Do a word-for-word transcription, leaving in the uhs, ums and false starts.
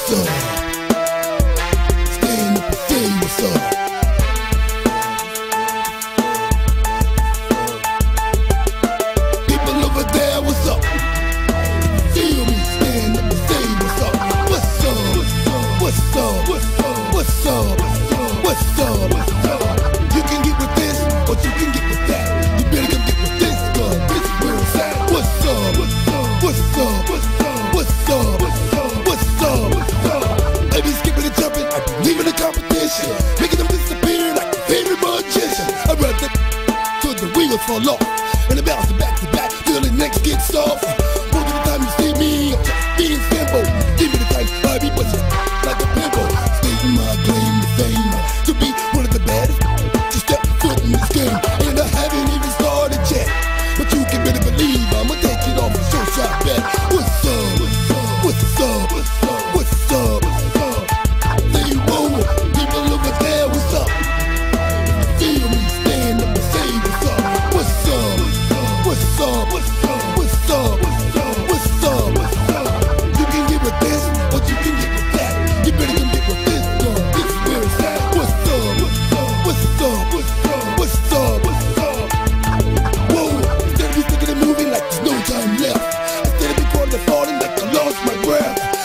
What's up? Stand up and say what's up. People over there, what's up? Feel me, stand up and say what's up. What's up? What's up? What's up? What's up? What's up? What's up? You can get with this, or you can get with that. You better come get with this, cause this is where it's at. What's up? What's up? What's up? What's up? What's up? What's up? What's up? I be skipping and jumping, I be leaving the competition, making them disappear like a favorite magician. I run the till the wheels fall off, and I bounce it back to back till the next gets soft. Most of the time you see me, I'm just being simple. Give me the time, I be bustin' like a pimple. Stating my claim to fame, to be one of the baddest to step foot in this game. And I haven't even started yet, but you can better believe I'ma take it off a show shot bet. What's up? What's up? What's up? What's up? What's up? Say whoa, people over there, what's up? Feel me, stand up and say what's up. What's up? What's up? What's up? What's up? What's up? What's up? You can get with this, or you can get with that. You better come get with this, girl. This is where it's at. What's up? What's up? What's up? What's up? What's up? Whoa, instead of me sticking and moving like there's no time left, instead of me falling and falling like I lost my breath.